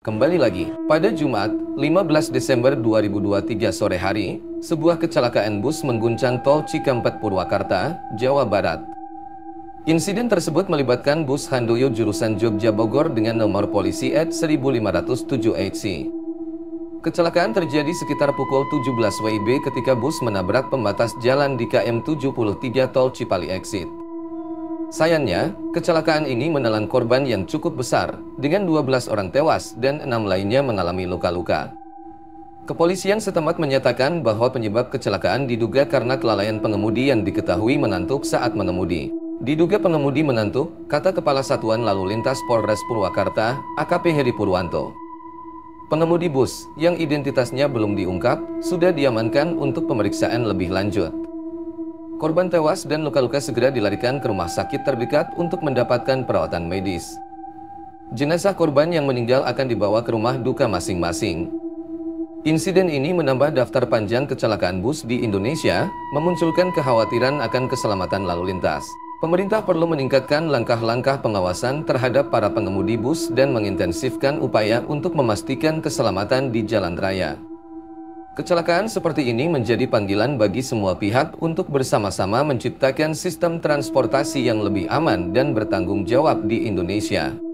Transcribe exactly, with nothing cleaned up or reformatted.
Kembali lagi, pada Jumat, lima belas Desember dua ribu dua puluh tiga sore hari, sebuah kecelakaan bus mengguncang tol Cikampek Purwakarta, Jawa Barat. Insiden tersebut melibatkan bus Handoyo jurusan Jogja Bogor dengan nomor polisi E D seribu lima ratus tujuh H C. Kecelakaan terjadi sekitar pukul tujuh belas W I B ketika bus menabrak pembatas jalan di kilometer tujuh puluh tiga tol Cipali Exit. Sayangnya, kecelakaan ini menelan korban yang cukup besar, dengan dua belas orang tewas dan enam lainnya mengalami luka-luka. Kepolisian setempat menyatakan bahwa penyebab kecelakaan diduga karena kelalaian pengemudi yang diketahui mengantuk saat mengemudi. Diduga pengemudi mengantuk, kata Kepala Satuan Lalu Lintas Polres Purwakarta, A K P Heri Purwanto. Pengemudi bus, yang identitasnya belum diungkap, sudah diamankan untuk pemeriksaan lebih lanjut. Korban tewas dan luka-luka segera dilarikan ke rumah sakit terdekat untuk mendapatkan perawatan medis. Jenazah korban yang meninggal akan dibawa ke rumah duka masing-masing. Insiden ini menambah daftar panjang kecelakaan bus di Indonesia, memunculkan kekhawatiran akan keselamatan lalu lintas. Pemerintah perlu meningkatkan langkah-langkah pengawasan terhadap para pengemudi bus dan mengintensifkan upaya untuk memastikan keselamatan di jalan raya. Kecelakaan seperti ini menjadi panggilan bagi semua pihak untuk bersama-sama menciptakan sistem transportasi yang lebih aman dan bertanggung jawab di Indonesia.